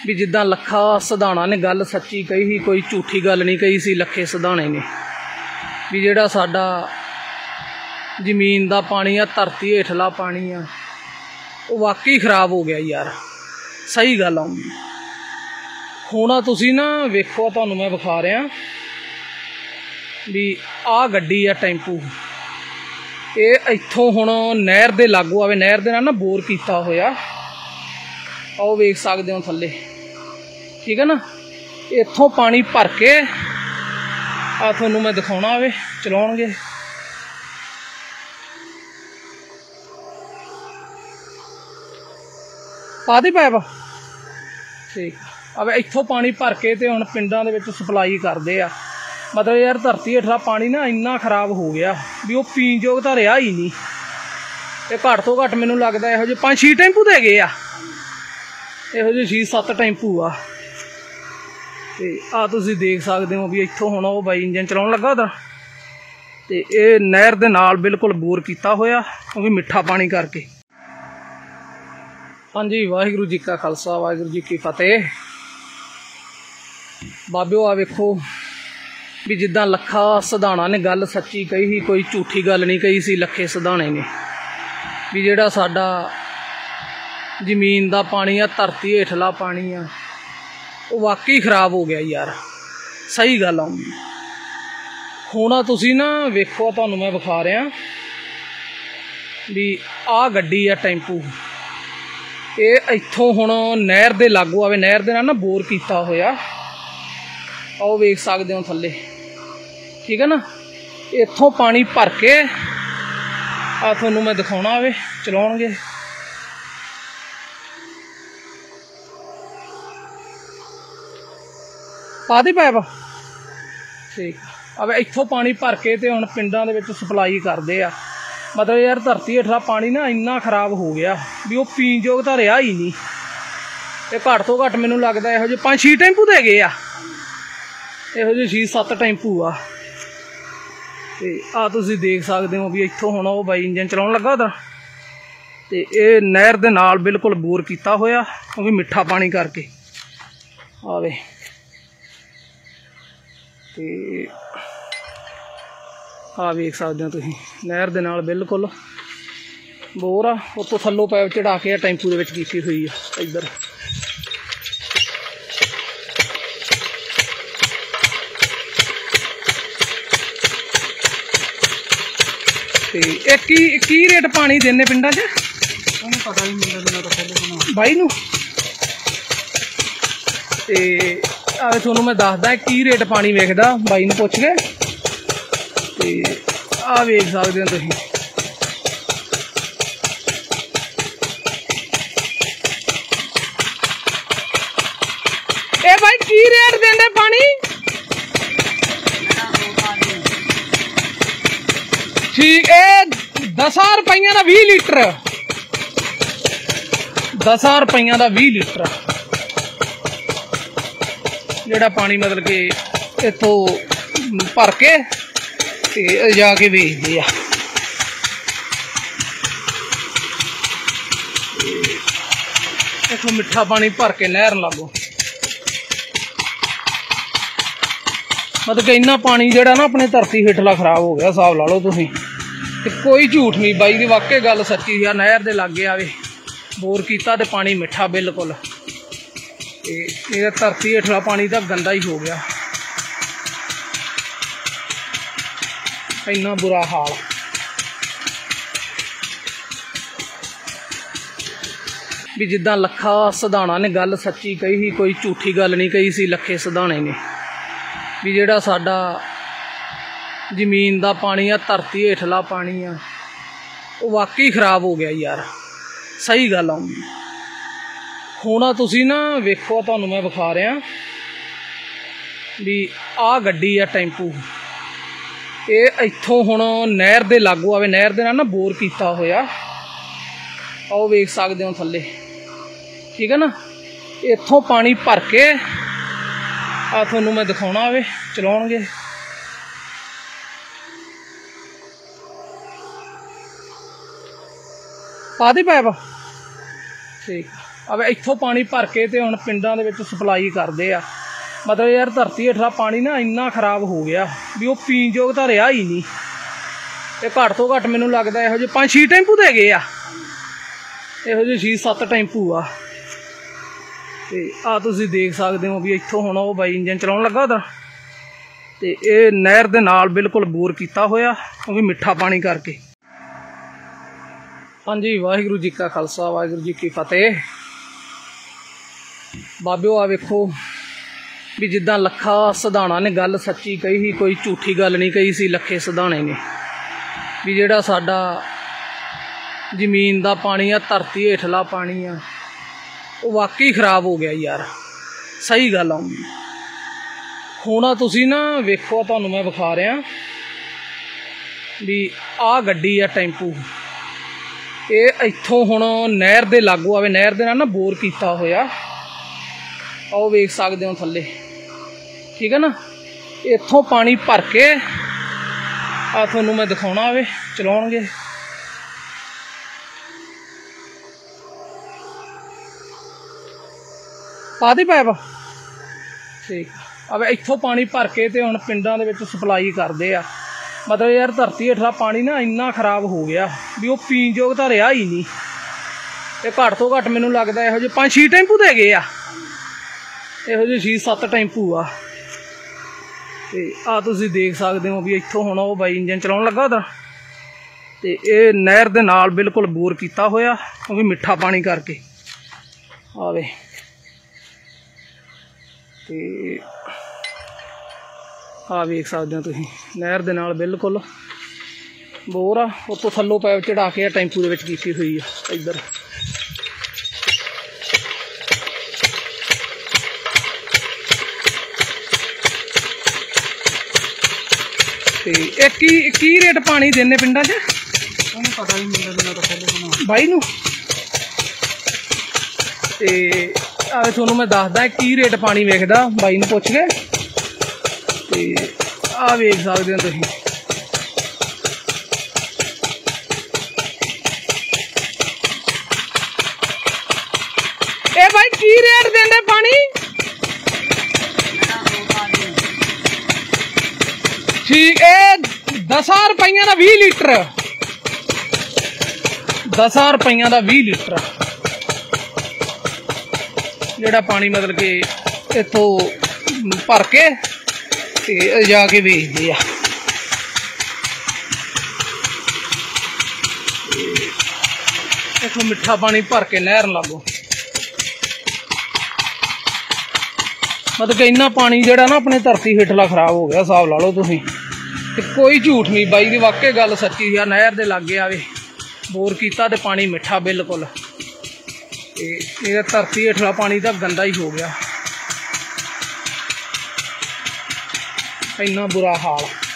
भी जिद्दां लखा सिधाणा ने गल सच्ची कही ही, कोई झूठी गल नहीं कही सी लखे सिधाणे ने भी जिहड़ा साडा जमीन दा पानी आ, धरती हेठला पानी आ, वो वाकई खराब हो गया यार। सही गल आउंदी हुण तुसीं ना वेखो, तुहानूं मैं विखा रहा भी आ गड्डी आ टैंपू, ये इत्थों हुण नहर दे लागू आवे, नहर दे नाल ना बोर कीता होया, आओ वेख सकदे हो थल्ले, ठीक है ना। इत्थों पानी भर के आ तुहानूं मैं दिखाउणा आवे, चलाउणगे पा दी पाइप, ठीक। अब इत्थों पानी भर के तो हुण पिंडां दे विच सप्लाई करदे आ। मतलब यार धरती हेठला पानी ना इन्ना खराब हो गया भी वो पीण योग तो रहा ही नहीं। ये घट तो घट मैनूं लगदा इहो जिहे 5-6 टैंपू तो हैगे आ, इहो जिहे 6-7 टैंपू आ। ते आ तुसीं देख सकदे हो भी इत्थों हुण वो बाई इंजन चलाउण लगा उधर, ते ये नहर दे नाल बिल्कुल बोर कीता होया क्योंकि मिठा पानी करके। हाँ जी, वाहिगुरू जी का खालसा वाहिगुरू जी की फतेह। बाबिओ आ वेखो भी जिद्दां लखा सिधाणा ने गल सच्ची कही ही, कोई झूठी गल नहीं कही सी लखे सिधाणे ने भी जिहड़ा साडा जमीन दा पानी आ, धरती हेठला पानी आ, वो वाकई खराब हो गया यार। सही गल आउंदी हुण तुसीं ना वेखो, तुहानूं मैं विखा रहा भी आ गड्डी आ टैंपू, ये इत्थों हुण नहर दे लागू आवे, नहर दे नाल ना बोर कीता होया, आओ वेख सकदे हो थल्ले, ठीक है ना। इत्थों पानी भर के आ तुहानूं मैं दिखाउणा आवे, चलाउणगे पा दी पाइप, ठीक। अब इत्थों पानी भर के तो हुण पिंडां दे विच सप्लाई करदे आ। मतलब यार धरती हेठला पानी ना इन्ना खराब हो गया भी वो पीण योग तो रहा ही नहीं। ये घट तो घट मैनूं लगदा इहो जिहे 5-6 टैंपू तो हैगे आ, इहो जिहे 6-7 टैंपू आ। ते आ तुसीं देख सकदे हो भी इत्थों हुण वो बाई इंजन चलाउण लगा उधर, ते ये नहर दे नाल बिल्कुल बोर कीता होया क्योंकि मिठा पानी करके। आवे ते आ वेख सकदे हो तुसीं नहर दे नाल बिल्कुल बोर आ। उत्तों थल्लों पाइप चढ़ा के टैंपू दे विच कीती हुई आ इधर। ते की रेट पानी देने पिंडां च पता ही नहीं बाई नूं। ते आवे तुहानूं मैं दसदा की रेट पानी वेखदा, बाई नूं पुछ के। ते आ वेख सकदे हो तुसीं, ए भाई की रेट देंदे पानी? ठीक है, 10 रुपइया का 20 लीटर, 10 रुपइया का 20 लीटर जोड़ा पानी मतलब कि इतों भर के ते जाके बेचते आ। इतों मिठा पानी भर के नहर लागो, मतलब कि इन्ना पानी जोड़ा ना अपने धरती हेठला खराब हो गया। हिसाब ला लो तुसीं, कोई झूठ नहीं बाई दी, वाकई गल सच्ची आ। नहर दे लागे आवे बोर कीता ते पानी मिठा बिल्कुल, धरती हेठला पानी तो गंदा ही हो गया, इन्ना बुरा हाल। भी जिद्दां लखा सिधाणा ने गल सच्ची कही ही, कोई झूठी गल नहीं कही सी लखे सिधाणे ने भी जिहड़ा साडा जमीन दा पानी आ, धरती हेठला पानी आ, वो वाकई खराब हो गया यार। सही गल आउंदी हुण तुसीं ना वेखो, तुहानूं मैं विखा रहा भी आ गड्डी आ टैंपू, ये इत्थों हुण नहर दे लागू आवे, नहर दे नाल ना बोर कीता होया, आओ वेख सकदे हो थल्ले, ठीक है ना। इत्थों पानी भर के आ तुहानूं मैं दिखाउणा आवे, चलाउणगे पा दी पाइप, ठीक। अब इत्थों पानी भर के तो हुण पिंडां दे विच सप्लाई करदे आ। मतलब यार धरती हेठला पानी ना इन्ना खराब हो गया भी वो पीण योग तो रहा ही नहीं। ये घट तो घट मैनूं लगदा इहो जिहे 5-6 टैंपू तो हैगे आ, इहो जिहे 6-7 टैंपू आ। ते आ तुसीं देख सकदे हो भी इत्थों हुण वो बाई इंजन चलाउण लगा उधर, ते ये नहर दे नाल बिल्कुल बोर कीता होया क्योंकि मिठा पानी करके। हाँ जी, वाहिगुरू जी का खालसा वाहिगुरू जी की फतेह। बाबिओ आ वेखो भी जिद्दां लखा सिधाणा ने गल सच्ची कही ही, कोई झूठी गल नहीं कही सी लखे सिधाणे ने भी जिहड़ा साडा जमीन दा पानी आ, धरती हेठला पानी आ, वो वाकई खराब हो गया यार। सही गल आउंदी हुण तुसीं ना वेखो, तुहानूं मैं विखा रहा भी आ गड्डी आ टैंपू, ये इत्थों हुण नहर दे लागू आवे, नहर दे नाल ना बोर कीता होया, आओ वेख सकदे हो थल्ले, ठीक है ना। इत्थों पानी भर के आ तुहानूं मैं दिखाउणा आवे चलाउणगे। पा दी पाइप, ठीक। अब इत्थों पानी भर के तो हुण पिंडां दे विच सप्लाई करदे आ। मतलब यार धरती हेठला पानी ना इन्ना खराब हो गया भी वो पीण योग तो रहा ही नहीं। ये घट तो घट मैनूं लगदा इहो जिहे 5-6 टैंपू तो हैगे आ, इहो जिहे 6-7 टैंपू आ। ते आ तुसीं देख सकदे हो भी इत्थों हुण वो बाई इंजन चलाउण लगा उधर, ते ये नहर दे नाल बिल्कुल बोर कीता होया क्योंकि मिठा पानी करके। आवे ते आ वेख सकदे हो तुसीं नहर दे नाल बिल्कुल बोर आ। उत्तों थल्लों पैप चढ़ा के टैंपू दे विच कीती हुई आ इधर। की रेट पानी देने पिंडा च पता ही नहीं बाई नूं, ते तुहानूं मैं दसदा की रेट पानी वेखदा बाई नूं पुछ के। ते आ वेख सकदे हो तुसीं ए भाई की रेट देंदे पानी? ठीक है, 10 रुपये का 20 लीटर, 10 रुपये का 20 लीटर जोड़ा पानी मतलब कि इतों भर के ते जाके बेचते आ। इतों मिठा पानी भर के नहर लागो, मतलब कि इन्ना पानी जोड़ा ना अपने धरती हेठला खराब हो गया। हिसाब ला लो तुसीं, कोई झूठ नहीं बाई दी, वाकई गल सच्ची आ। नहर दे लागे आवे बोर कीता ते पानी मिठा बिल्कुल, ये धरती हेठला पानी तो गंदा ही हो गया, इन्ना बुरा हाल।